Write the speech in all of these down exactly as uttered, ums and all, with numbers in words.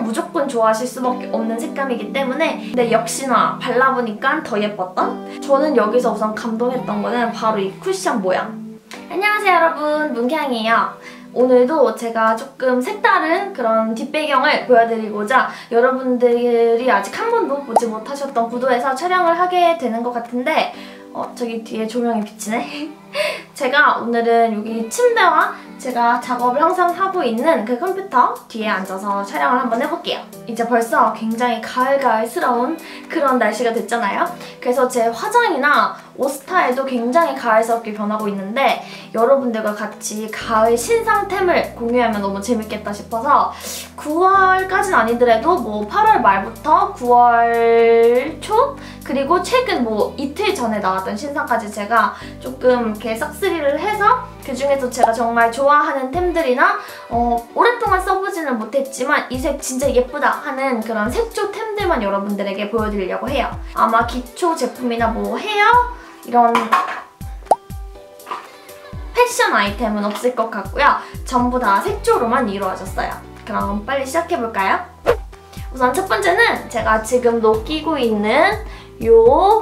무조건 좋아하실 수밖에 없는 색감이기 때문에 근데 역시나 발라보니까 더 예뻤던? 저는 여기서 우선 감동했던 거는 바로 이 쿠션 모양. 안녕하세요 여러분, 문캉이에요. 오늘도 제가 조금 색다른 그런 뒷배경을 보여드리고자 여러분들이 아직 한 번도 보지 못하셨던 구도에서 촬영을 하게 되는 것 같은데 어, 저기 뒤에 조명이 비치네. 제가 오늘은 여기 침대와 제가 작업을 항상 하고 있는 그 컴퓨터 뒤에 앉아서 촬영을 한번 해볼게요. 이제 벌써 굉장히 가을가을스러운 그런 날씨가 됐잖아요. 그래서 제 화장이나 옷 스타일도 굉장히 가을스럽게 변하고 있는데 여러분들과 같이 가을 신상템을 공유하면 너무 재밌겠다 싶어서 구월까지는 아니더라도 뭐 팔월 말부터 구월 초 그리고 최근 뭐 이틀 전에 나왔던 신상까지 제가 조금 이렇게 싹쓸이를 해서 그 중에서 제가 정말 좋아하는 템들이나 어, 오랫동안 써보지는 못했지만 이 색 진짜 예쁘다 하는 그런 색조템들만 여러분들에게 보여드리려고 해요. 아마 기초 제품이나 뭐 헤어 이런 패션 아이템은 없을 것 같고요. 전부 다 색조로만 이루어졌어요. 그럼 빨리 시작해볼까요? 우선 첫 번째는 제가 지금도 끼고 있는 요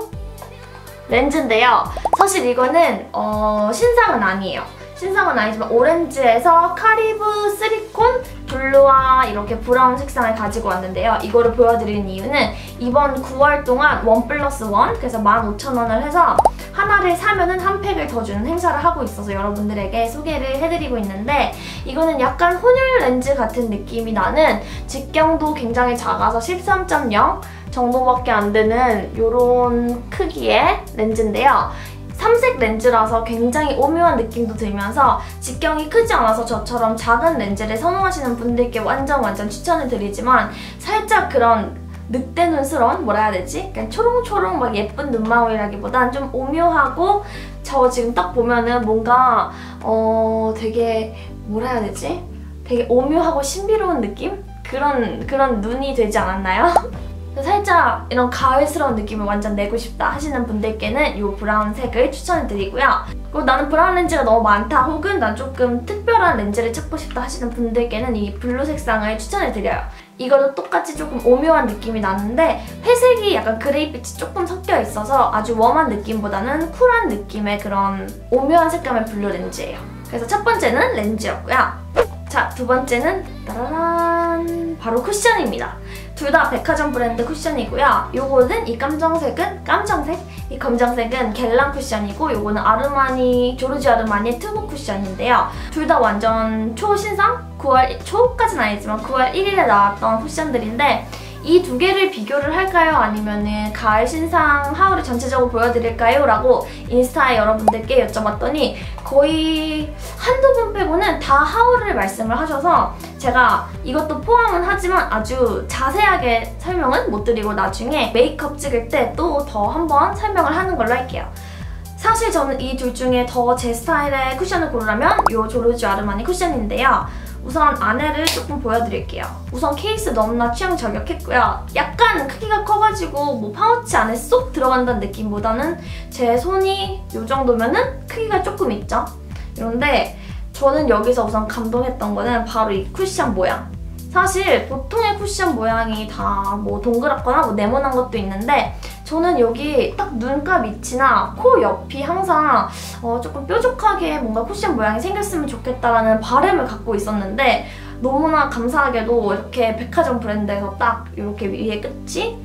렌즈인데요. 사실 이거는 어, 신상은 아니에요. 신상은 아니지만 오렌지에서 카리브 쓰리콘 블루와 이렇게 브라운 색상을 가지고 왔는데요. 이거를 보여드리는 이유는 이번 구월 동안 원 플러스 원 그래서 만 오천 원을 해서 하나를 사면은 한 팩을 더 주는 행사를 하고 있어서 여러분들에게 소개를 해드리고 있는데 이거는 약간 혼혈 렌즈 같은 느낌이 나는 직경도 굉장히 작아서 십삼 점 영 정도밖에 안 되는 이런 크기의 렌즈인데요. 삼색 렌즈라서 굉장히 오묘한 느낌도 들면서 직경이 크지 않아서 저처럼 작은 렌즈를 선호하시는 분들께 완전 완전 추천을 드리지만 살짝 그런 늑대 눈스러운 뭐라 해야 되지? 그냥 초롱초롱 막 예쁜 눈망울이라기보단 좀 오묘하고 저 지금 딱 보면은 뭔가 어 되게 뭐라 해야 되지? 되게 오묘하고 신비로운 느낌? 그런 그런 눈이 되지 않았나요? 살짝 이런 가을스러운 느낌을 완전 내고 싶다 하시는 분들께는 이 브라운색을 추천해드리고요. 그리고 나는 브라운 렌즈가 너무 많다 혹은 난 조금 특별한 렌즈를 찾고 싶다 하시는 분들께는 이 블루 색상을 추천해드려요. 이거도 똑같이 조금 오묘한 느낌이 나는데 회색이 약간 그레이빛이 조금 섞여 있어서 아주 웜한 느낌보다는 쿨한 느낌의 그런 오묘한 색감의 블루 렌즈예요. 그래서 첫 번째는 렌즈였고요. 자, 두 번째는 따라란 바로 쿠션입니다. 둘 다 백화점 브랜드 쿠션이고요. 요거는 이 깜정색은 깜정색? 이 검정색은 겔랑 쿠션이고 요거는 아르마니, 조르지 아르마니의 투브 쿠션인데요. 둘 다 완전 초신상? 구월 초까지는 아니지만 구월 일일에 나왔던 쿠션들인데 이 두 개를 비교를 할까요? 아니면은 가을 신상 하울을 전체적으로 보여드릴까요? 라고 인스타에 여러분들께 여쭤봤더니 거의 한두 분 빼고는 다 하울을 말씀을 하셔서 제가 이것도 포함은 하지만 아주 자세하게 설명은 못 드리고 나중에 메이크업 찍을 때 또 더 한번 설명을 하는 걸로 할게요. 사실 저는 이 둘 중에 더 제 스타일의 쿠션을 고르라면 이 조르지 아르마니 쿠션인데요. 우선 안에를 조금 보여드릴게요. 우선 케이스 너무나 취향 저격했고요. 약간 크기가 커가지고 뭐 파우치 안에 쏙 들어간다는 느낌보다는 제 손이 이 정도면은 크기가 조금 있죠? 그런데 저는 여기서 우선 감동했던 거는 바로 이 쿠션 모양. 사실 보통의 쿠션 모양이 다 뭐 동그랗거나 뭐 네모난 것도 있는데 저는 여기 딱 눈가 밑이나 코 옆이 항상 어 조금 뾰족하게 뭔가 쿠션 모양이 생겼으면 좋겠다라는 바람을 갖고 있었는데 너무나 감사하게도 이렇게 백화점 브랜드에서 딱 이렇게 위에 끝이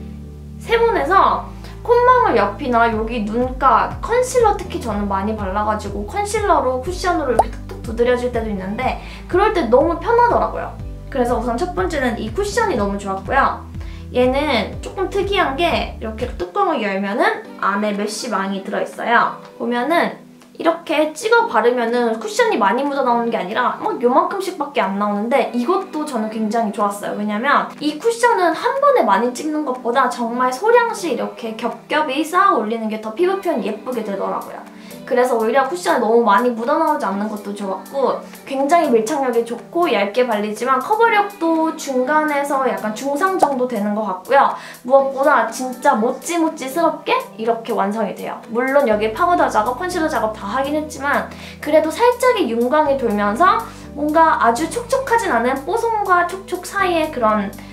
세모내서 콧망울 옆이나 여기 눈가 컨실러 특히 저는 많이 발라가지고 컨실러로 쿠션으로 이렇게 툭툭 두드려질 때도 있는데 그럴 때 너무 편하더라고요. 그래서 우선 첫 번째는 이 쿠션이 너무 좋았고요. 얘는 조금 특이한 게 이렇게 뚜껑을 열면은 안에 메쉬망이 들어있어요. 보면은 이렇게 찍어 바르면은 쿠션이 많이 묻어나오는 게 아니라 막 요만큼씩밖에 안 나오는데 이것도 저는 굉장히 좋았어요. 왜냐면 이 쿠션은 한 번에 많이 찍는 것보다 정말 소량씩 이렇게 겹겹이 쌓아 올리는 게 더 피부 표현이 예쁘게 되더라고요. 그래서 오히려 쿠션이 너무 많이 묻어나오지 않는 것도 좋았고 굉장히 밀착력이 좋고 얇게 발리지만 커버력도 중간에서 약간 중상 정도 되는 것 같고요. 무엇보다 진짜 모찌모찌스럽게 이렇게 완성이 돼요. 물론 여기 파우더 작업, 컨실러 작업 다 하긴 했지만 그래도 살짝의 윤광이 돌면서 뭔가 아주 촉촉하진 않은 뽀송과 촉촉 사이의 그런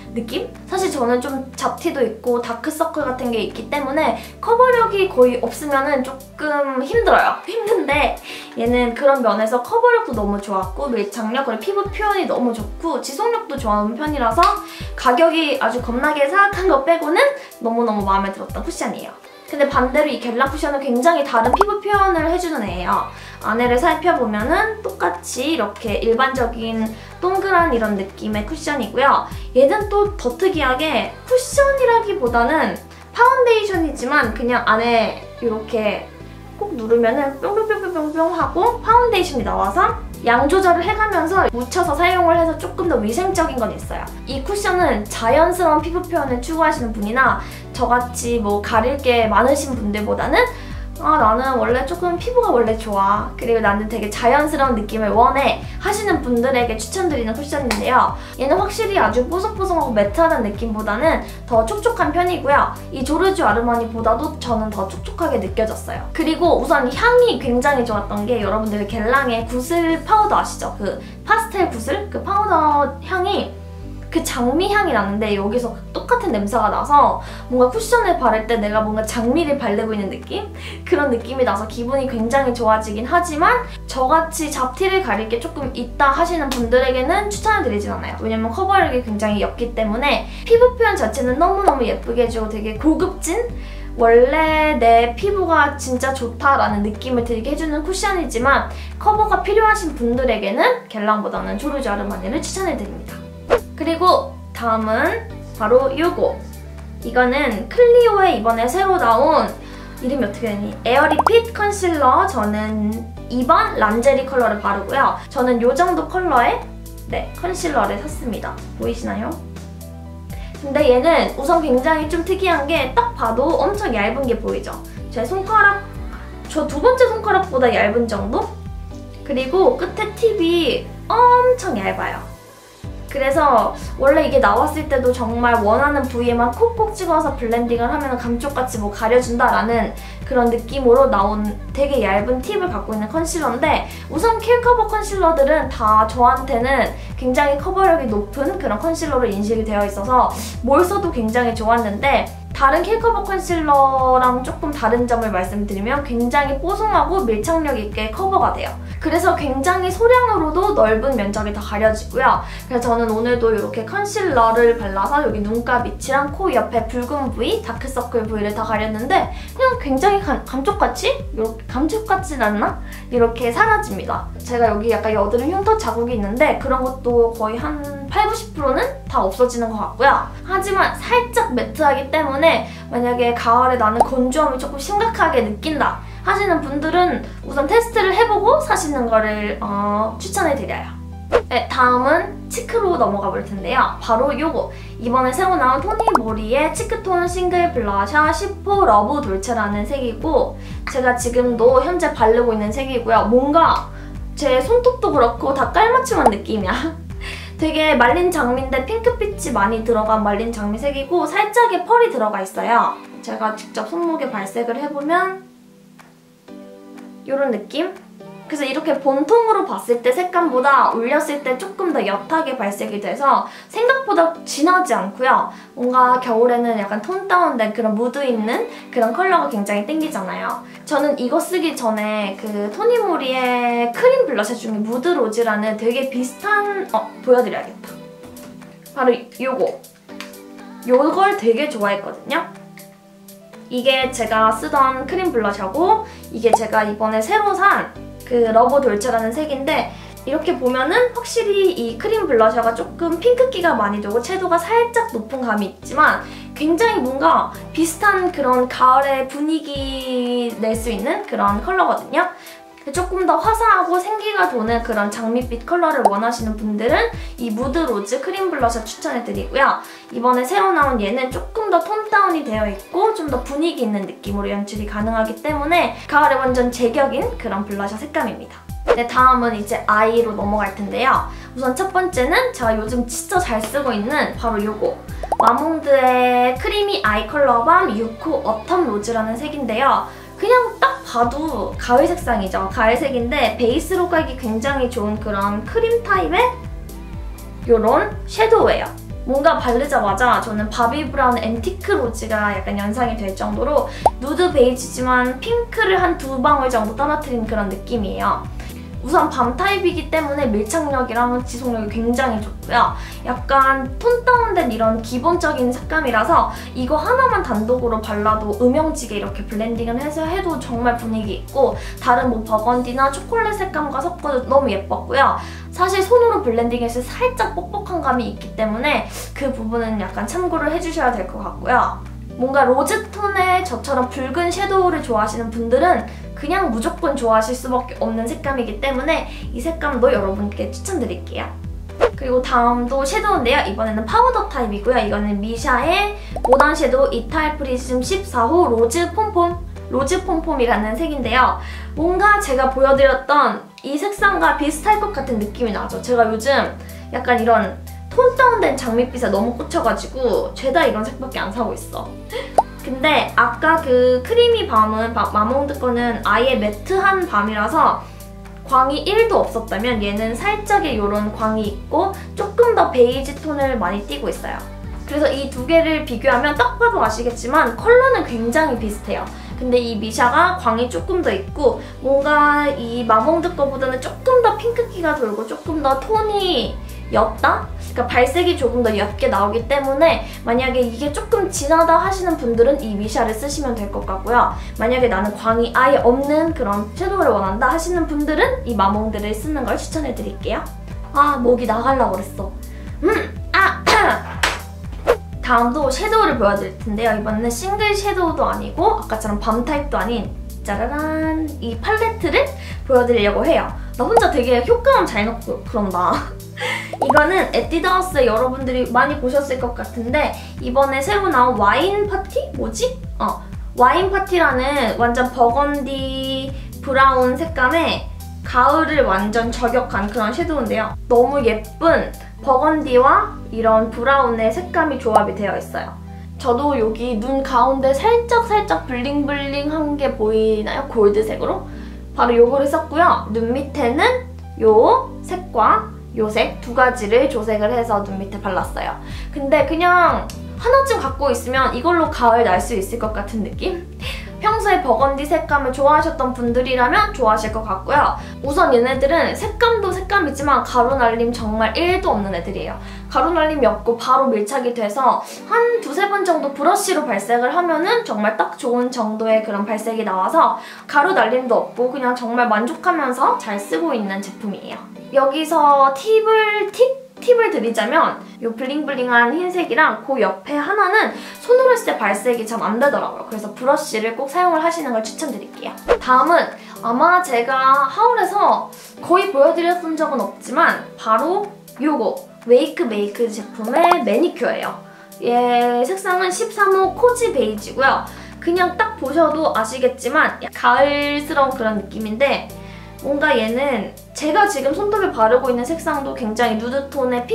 느낌? 사실 저는 좀 잡티도 있고 다크서클 같은 게 있기 때문에 커버력이 거의 없으면 조금 힘들어요. 힘든데 얘는 그런 면에서 커버력도 너무 좋았고 밀착력, 그리고 피부 표현이 너무 좋고 지속력도 좋은 편이라서 가격이 아주 겁나게 사악한 거 빼고는 너무너무 마음에 들었던 쿠션이에요. 근데 반대로 이 겔랑 쿠션은 굉장히 다른 피부 표현을 해주는 애예요. 안에를 살펴보면은 똑같이 이렇게 일반적인 동그란 이런 느낌의 쿠션이고요. 얘는 또 더 특이하게 쿠션이라기보다는 파운데이션이지만 그냥 안에 이렇게 꼭 누르면은 뿅뿅뿅뿅뿅 하고 파운데이션이 나와서 양 조절을 해가면서 묻혀서 사용을 해서 조금 더 위생적인 건 있어요. 이 쿠션은 자연스러운 피부 표현을 추구하시는 분이나 저같이 뭐 가릴 게 많으신 분들보다는 아 나는 원래 조금 피부가 원래 좋아, 그리고 나는 되게 자연스러운 느낌을 원해 하시는 분들에게 추천드리는 쿠션인데요. 얘는 확실히 아주 뽀송뽀송하고 매트하다는 느낌보다는 더 촉촉한 편이고요. 이 조르주 아르마니보다도 저는 더 촉촉하게 느껴졌어요. 그리고 우선 향이 굉장히 좋았던 게 여러분들 겔랑의 구슬 파우더 아시죠? 그 파스텔 구슬? 그 파우더 향이 그 장미 향이 나는데 여기서 똑같은 냄새가 나서 뭔가 쿠션을 바를 때 내가 뭔가 장미를 바르고 있는 느낌? 그런 느낌이 나서 기분이 굉장히 좋아지긴 하지만 저같이 잡티를 가릴 게 조금 있다 하시는 분들에게는 추천을 드리진 않아요. 왜냐면 커버력이 굉장히 옅기 때문에 피부 표현 자체는 너무너무 예쁘게 해주고 되게 고급진? 원래 내 피부가 진짜 좋다라는 느낌을 들게 해주는 쿠션이지만 커버가 필요하신 분들에게는 겔랑보다는 조르주 아르마니를 추천해드립니다. 그리고 다음은 바로 이거. 이거는 클리오의 이번에 새로 나온 이름이 어떻게 되니? 에어리핏 컨실러. 저는 이 번 람제리 컬러를 바르고요. 저는 이 정도 컬러의 네 컨실러를 샀습니다. 보이시나요? 근데 얘는 우선 굉장히 좀 특이한 게 딱 봐도 엄청 얇은 게 보이죠? 제 손가락, 저 두 번째 손가락보다 얇은 정도? 그리고 끝에 팁이 엄청 얇아요. 그래서 원래 이게 나왔을 때도 정말 원하는 부위에만 콕콕 찍어서 블렌딩을 하면 감쪽같이 뭐 가려준다라는 그런 느낌으로 나온 되게 얇은 팁을 갖고 있는 컨실러인데 우선 킬커버 컨실러들은 다 저한테는 굉장히 커버력이 높은 그런 컨실러로 인식이 되어 있어서 뭘 써도 굉장히 좋았는데 다른 킬커버 컨실러랑 조금 다른 점을 말씀드리면 굉장히 뽀송하고 밀착력 있게 커버가 돼요. 그래서 굉장히 소량으로도 넓은 면적이 다 가려지고요. 그래서 저는 오늘도 이렇게 컨실러를 발라서 여기 눈가 밑이랑 코 옆에 붉은 부위, 다크서클 부위를 다 가렸는데 그냥 굉장히 감, 감쪽같이? 이렇게 감쪽같진 않나? 이렇게 사라집니다. 제가 여기 약간 여드름 흉터 자국이 있는데 그런 것도 거의 한 팔, 구십 퍼센트는 다 없어지는 것 같고요. 하지만 살짝 매트하기 때문에 만약에 가을에 나는 건조함이 조금 심각하게 느낀다 하시는 분들은 우선 테스트를 해보고 사시는 거를 어, 추천해드려요. 네, 다음은 치크로 넘어가 볼 텐데요. 바로 요거! 이번에 새로 나온 토니모리의 치크톤 싱글 블러셔 시포 러브 돌체라는 색이고 제가 지금도 현재 바르고 있는 색이고요. 뭔가 제 손톱도 그렇고 다 깔맞춤한 느낌이야. 되게 말린 장미인데 핑크빛이 많이 들어간 말린 장미색이고 살짝의 펄이 들어가 있어요. 제가 직접 손목에 발색을 해보면 이런 느낌? 그래서 이렇게 본통으로 봤을 때 색감보다 올렸을 때 조금 더 옅하게 발색이 돼서 생각보다 진하지 않고요. 뭔가 겨울에는 약간 톤 다운된 그런 무드 있는 그런 컬러가 굉장히 땡기잖아요. 저는 이거 쓰기 전에 그 토니모리의 크림 블러셔 중에 무드 로즈라는 되게 비슷한... 어, 보여드려야겠다. 바로 요거. 요걸 되게 좋아했거든요. 이게 제가 쓰던 크림 블러셔고 이게 제가 이번에 새로 산 그 러브 돌체라는 색인데 이렇게 보면은 확실히 이 크림 블러셔가 조금 핑크기가 많이 돌고 채도가 살짝 높은 감이 있지만 굉장히 뭔가 비슷한 그런 가을의 분위기 낼 수 있는 그런 컬러거든요. 조금 더 화사하고 생기가 도는 그런 장밋빛 컬러를 원하시는 분들은 이 무드 로즈 크림 블러셔 추천해드리고요. 이번에 새로 나온 얘는 조금 더 톤 다운이 되어 있고 좀 더 분위기 있는 느낌으로 연출이 가능하기 때문에 가을에 완전 제격인 그런 블러셔 색감입니다. 네, 다음은 이제 아이로 넘어갈 텐데요. 우선 첫 번째는 제가 요즘 진짜 잘 쓰고 있는 바로 요거! 마몽드의 크리미 아이 컬러밤 유코 어텀 로즈라는 색인데요. 그냥 딱 봐도 가을 색상이죠. 가을색인데 베이스로 깔기 굉장히 좋은 그런 크림 타입의 요런 섀도우예요. 뭔가 바르자마자 저는 바비 브라운 앤티크 로즈가 약간 연상이 될 정도로 누드 베이지지만 핑크를 한 두 방울 정도 떨어뜨린 그런 느낌이에요. 우선 밤 타입이기 때문에 밀착력이랑 지속력이 굉장히 좋고요. 약간 톤 다운된 이런 기본적인 색감이라서 이거 하나만 단독으로 발라도 음영지게 이렇게 블렌딩을 해서 해도 정말 분위기 있고 다른 뭐 버건디나 초콜릿 색감과 섞어도 너무 예뻤고요. 사실 손으로 블렌딩했을 때 살짝 뻑뻑한 감이 있기 때문에 그 부분은 약간 참고를 해주셔야 될 것 같고요. 뭔가 로즈톤의 저처럼 붉은 섀도우를 좋아하시는 분들은 그냥 무조건 좋아하실 수밖에 없는 색감이기 때문에 이 색감도 여러분께 추천드릴게요. 그리고 다음도 섀도우인데요. 이번에는 파우더 타입이고요. 이거는 미샤의 모던 섀도우 이탈 프리즘 십사 호 로즈 폼폼 로즈 폼폼이라는 색인데요. 뭔가 제가 보여드렸던 이 색상과 비슷할 것 같은 느낌이 나죠. 제가 요즘 약간 이런 톤 다운된 장밋빛에 너무 꽂혀가지고 죄다 이런 색밖에 안 사고 있어. 근데 아까 그 크리미 밤은 마몽드 거는 아예 매트한 밤이라서 광이 일도 없었다면 얘는 살짝의 이런 광이 있고 조금 더 베이지 톤을 많이 띠고 있어요. 그래서 이 두 개를 비교하면 딱 봐도 아시겠지만 컬러는 굉장히 비슷해요. 근데 이 미샤가 광이 조금 더 있고 뭔가 이 마몽드 거보다는 조금 더 핑크기가 돌고 조금 더 톤이 옅다? 그러니까 발색이 조금 더 옅게 나오기 때문에 만약에 이게 조금 진하다 하시는 분들은 이 미샤를 쓰시면 될 것 같고요. 만약에 나는 광이 아예 없는 그런 섀도우를 원한다 하시는 분들은 이 마몽드를 쓰는 걸 추천해드릴게요. 아, 목이 나가려고 그랬어. 음! 아! 다음도 섀도우를 보여드릴 텐데요. 이번에는 싱글 섀도우도 아니고 아까처럼 밤 타입도 아닌 짜라란 이 팔레트를 보여드리려고 해요. 나 혼자 되게 효과음 잘 넣고 그런다. 이거는 에뛰드하우스에 여러분들이 많이 보셨을 것 같은데 이번에 새로 나온 와인 파티? 뭐지? 어, 와인 파티라는 완전 버건디 브라운 색감의 가을을 완전 저격한 그런 섀도우인데요. 너무 예쁜 버건디와 이런 브라운의 색감이 조합이 되어 있어요. 저도 여기 눈 가운데 살짝살짝 블링블링한 게 보이나요? 골드색으로? 바로 요거를 썼고요. 눈 밑에는 요 색과 요 색 두 가지를 조색을 해서 눈 밑에 발랐어요. 근데 그냥 하나쯤 갖고 있으면 이걸로 가을 날 수 있을 것 같은 느낌? 평소에 버건디 색감을 좋아하셨던 분들이라면 좋아하실 것 같고요. 우선 얘네들은 색감도 색감이지만 가루날림 정말 일도 없는 애들이에요. 가루날림이 없고 바로 밀착이 돼서 한 두세 번 정도 브러쉬로 발색을 하면은 정말 딱 좋은 정도의 그런 발색이 나와서 가루날림도 없고 그냥 정말 만족하면서 잘 쓰고 있는 제품이에요. 여기서 팁을 팁? 팁을 드리자면 이 블링블링한 흰색이랑 그 옆에 하나는 손으로 했을 때 발색이 잘 안 되더라고요. 그래서 브러쉬를 꼭 사용을 하시는 걸 추천드릴게요. 다음은 아마 제가 하울에서 거의 보여드렸던 적은 없지만 바로 요거 웨이크 메이크 제품의 매니큐어예요. 얘 색상은 십삼 호 코지 베이지고요. 그냥 딱 보셔도 아시겠지만 가을스러운 그런 느낌인데 뭔가 얘는 제가 지금 손톱에 바르고 있는 색상도 굉장히 누드톤의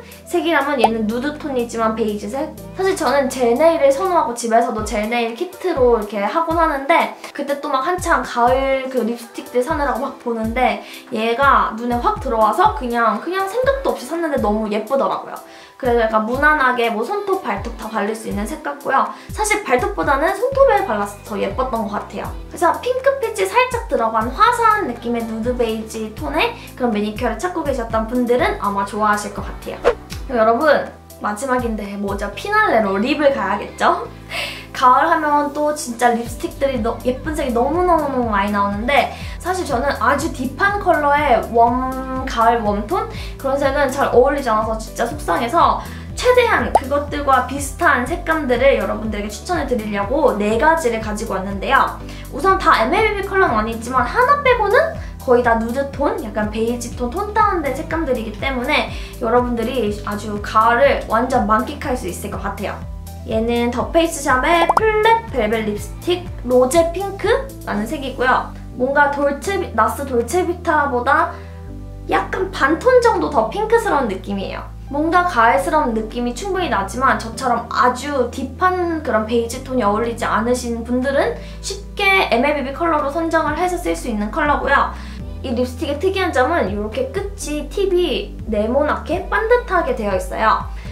핑크색이라면 얘는 누드톤이지만 베이지색? 사실 저는 젤네일을 선호하고 집에서도 젤네일 키트로 이렇게 하곤 하는데 그때 또 막 한창 가을 그 립스틱들 사느라고 막 보는데 얘가 눈에 확 들어와서 그냥 그냥 생각도 없이 샀는데 너무 예쁘더라고요. 그래서 약간 무난하게 뭐 손톱, 발톱 다 바를 수 있는 색 같고요. 사실 발톱보다는 손톱에 발라서 더 예뻤던 것 같아요. 그래서 핑크빛이 살짝 들어간 화사한 느낌의 누드 베이지 톤의 그런 매니큐어를 찾고 계셨던 분들은 아마 좋아하실 것 같아요. 그럼 여러분 마지막인데 뭐죠? 피날레로 립을 가야겠죠? 가을 하면 또 진짜 립스틱들이 너, 예쁜 색이 너무너무너무 많이 나오는데 사실 저는 아주 딥한 컬러의 웜, 가을 웜톤? 그런 색은 잘 어울리지 않아서 진짜 속상해서 최대한 그것들과 비슷한 색감들을 여러분들에게 추천해드리려고 네 가지를 가지고 왔는데요. 우선 다 엠엘비비 컬러는 아니지만 하나 빼고는 거의 다 누드톤, 약간 베이지톤, 톤 다운된 색감들이기 때문에 여러분들이 아주 가을을 완전 만끽할 수 있을 것 같아요. 얘는 더 페이스샵의 플랫 벨벳 립스틱 로제 핑크라는 색이고요. 뭔가 돌체, 나스 돌체비타보다 약간 반톤 정도 더 핑크스러운 느낌이에요. 뭔가 가을스러운 느낌이 충분히 나지만 저처럼 아주 딥한 그런 베이지 톤이 어울리지 않으신 분들은 쉽게 엠엘비비 컬러로 선정을 해서 쓸 수 있는 컬러고요. 이 립스틱의 특이한 점은 이렇게 끝이 팁이 네모나게 반듯하게 되어 있어요.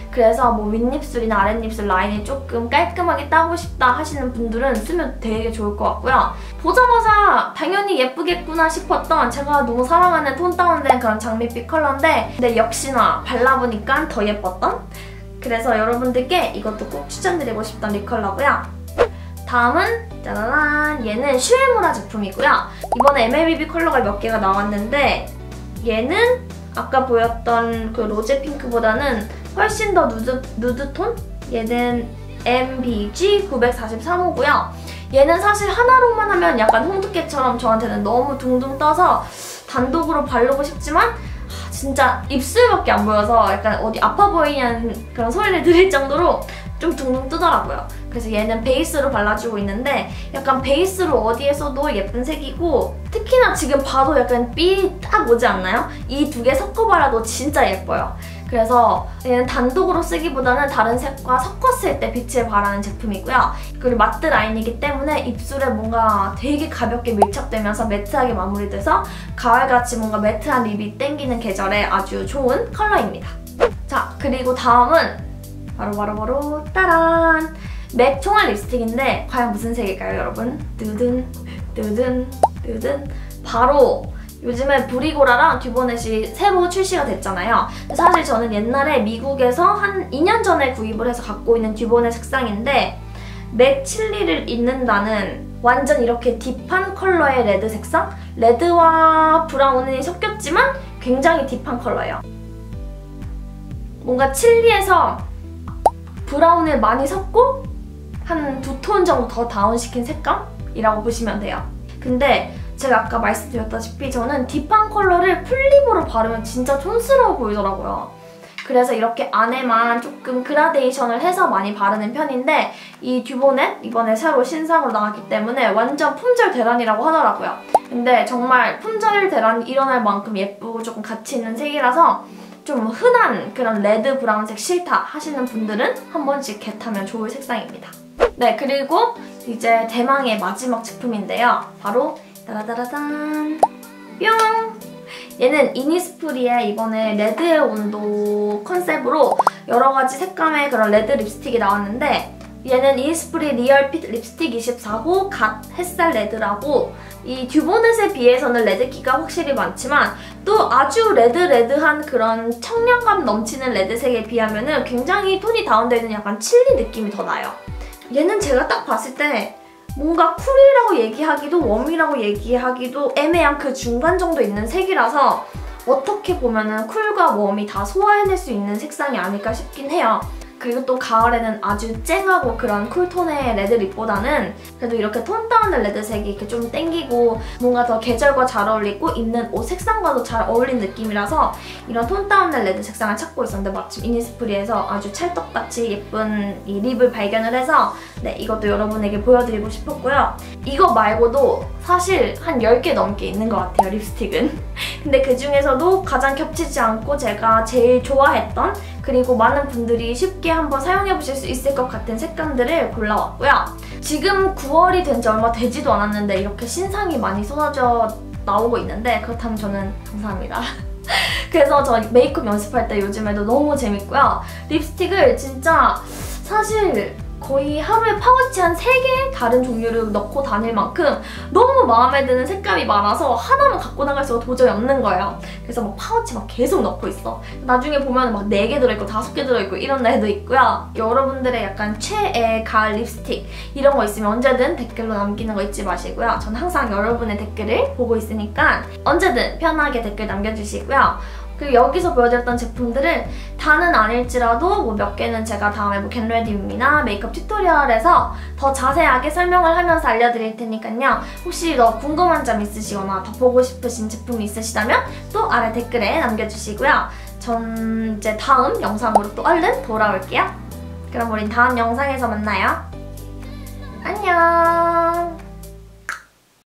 그래서 뭐 윗입술이나 아랫입술 라인이 조금 깔끔하게 따고 싶다 하시는 분들은 쓰면 되게 좋을 것 같고요. 보자마자 당연히 예쁘겠구나 싶었던 제가 너무 사랑하는 톤 다운된 그런 장밋빛 컬러인데 근데 역시나 발라보니까 더 예뻤던? 그래서 여러분들께 이것도 꼭 추천드리고 싶던 립 컬러고요. 다음은 짜라란! 얘는 슈에무라 제품이고요. 이번에 엠엘비비 컬러가 몇 개가 나왔는데 얘는 아까 보였던 그 로제 핑크보다는 훨씬 더 누드, 누드톤? 얘는 엠비지 구백사십삼 호고요. 얘는 사실 하나로만 하면 약간 홍두깨처럼 저한테는 너무 둥둥 떠서 단독으로 바르고 싶지만 진짜 입술밖에 안 보여서 약간 어디 아파 보이냐는 그런 소리를 들을 정도로 좀 둥둥 뜨더라고요. 그래서 얘는 베이스로 발라주고 있는데 약간 베이스로 어디에 써도 예쁜 색이고 특히나 지금 봐도 약간 삘 딱 오지 않나요? 이 두 개 섞어 발라도 진짜 예뻐요. 그래서 얘는 단독으로 쓰기보다는 다른 색과 섞었을 때 빛을 발하는 제품이고요. 그리고 마트 라인이기 때문에 입술에 뭔가 되게 가볍게 밀착되면서 매트하게 마무리돼서 가을같이 뭔가 매트한 립이 땡기는 계절에 아주 좋은 컬러입니다. 자, 그리고 다음은 바로바로바로 바로 바로 따란! 맥 총알 립스틱인데 과연 무슨 색일까요, 여러분? 뜨든 뜨든 뜨든 바로 요즘에 브리고라랑 듀보넷이 새로 출시가 됐잖아요. 사실 저는 옛날에 미국에서 한 이 년 전에 구입을 해서 갖고 있는 듀보넷 색상인데 맥 칠리를 잇는다는 완전 이렇게 딥한 컬러의 레드 색상? 레드와 브라운이 섞였지만 굉장히 딥한 컬러예요. 뭔가 칠리에서 브라운을 많이 섞고 한 두 톤 정도 더 다운시킨 색감이라고 보시면 돼요. 근데 제가 아까 말씀드렸다시피 저는 딥한 컬러를 풀립으로 바르면 진짜 촌스러워 보이더라고요. 그래서 이렇게 안에만 조금 그라데이션을 해서 많이 바르는 편인데 이 듀보넷 이번에 새로 신상으로 나왔기 때문에 완전 품절 대란이라고 하더라고요. 근데 정말 품절 대란이 일어날 만큼 예쁘고 조금 가치 있는 색이라서 좀 흔한 그런 레드 브라운색 싫다 하시는 분들은 한 번씩 겟하면 좋을 색상입니다. 네, 그리고 이제 대망의 마지막 제품인데요. 바로 따라따라단 뿅! 얘는 이니스프리의 이번에 레드의 온도 컨셉으로 여러 가지 색감의 그런 레드 립스틱이 나왔는데 얘는 이니스프리 리얼핏 립스틱 이십사 호 갓 햇살 레드라고 이 듀보넷에 비해서는 레드기가 확실히 많지만 또 아주 레드레드한 그런 청량감 넘치는 레드색에 비하면 굉장히 톤이 다운되어 있는 약간 칠리 느낌이 더 나요. 얘는 제가 딱 봤을 때 뭔가 쿨이라고 얘기하기도 웜이라고 얘기하기도 애매한 그 중간 정도 있는 색이라서 어떻게 보면은 쿨과 웜이 다 소화해낼 수 있는 색상이 아닐까 싶긴 해요. 그리고 또 가을에는 아주 쨍하고 그런 쿨톤의 레드 립보다는 그래도 이렇게 톤 다운된 레드색이 이렇게 좀 땡기고 뭔가 더 계절과 잘 어울리고 입는 옷 색상과도 잘 어울리는 느낌이라서 이런 톤 다운된 레드 색상을 찾고 있었는데 마침 이니스프리에서 아주 찰떡같이 예쁜 이 립을 발견을 해서 네, 이것도 여러분에게 보여드리고 싶었고요. 이거 말고도 사실 한 열 개 넘게 있는 것 같아요, 립스틱은. 근데 그중에서도 가장 겹치지 않고 제가 제일 좋아했던 그리고 많은 분들이 쉽게 한번 사용해보실 수 있을 것 같은 색감들을 골라왔고요. 지금 구월이 된 지 얼마 되지도 않았는데 이렇게 신상이 많이 쏟아져 나오고 있는데 그렇다면 저는 감사합니다. 그래서 저 메이크업 연습할 때 요즘에도 너무 재밌고요. 립스틱을 진짜 사실 거의 하루에 파우치 한 세 개 다른 종류를 넣고 다닐 만큼 너무 마음에 드는 색감이 많아서 하나만 갖고 나갈 수가 도저히 없는 거예요. 그래서 막 파우치 막 계속 넣고 있어. 나중에 보면 막 네 개 들어있고 다섯 개 들어있고 이런 날도 있고요. 여러분들의 약간 최애 가을 립스틱 이런 거 있으면 언제든 댓글로 남기는 거 잊지 마시고요. 전 항상 여러분의 댓글을 보고 있으니까 언제든 편하게 댓글 남겨주시고요. 그리고 여기서 보여드렸던 제품들은 다는 아닐지라도 뭐 몇 개는 제가 다음에 뭐 겟레디움이나 메이크업 튜토리얼에서 더 자세하게 설명을 하면서 알려드릴 테니까요. 혹시 더 궁금한 점 있으시거나 더 보고 싶으신 제품이 있으시다면 또 아래 댓글에 남겨주시고요. 전 이제 다음 영상으로 또 얼른 돌아올게요. 그럼 우린 다음 영상에서 만나요. 안녕!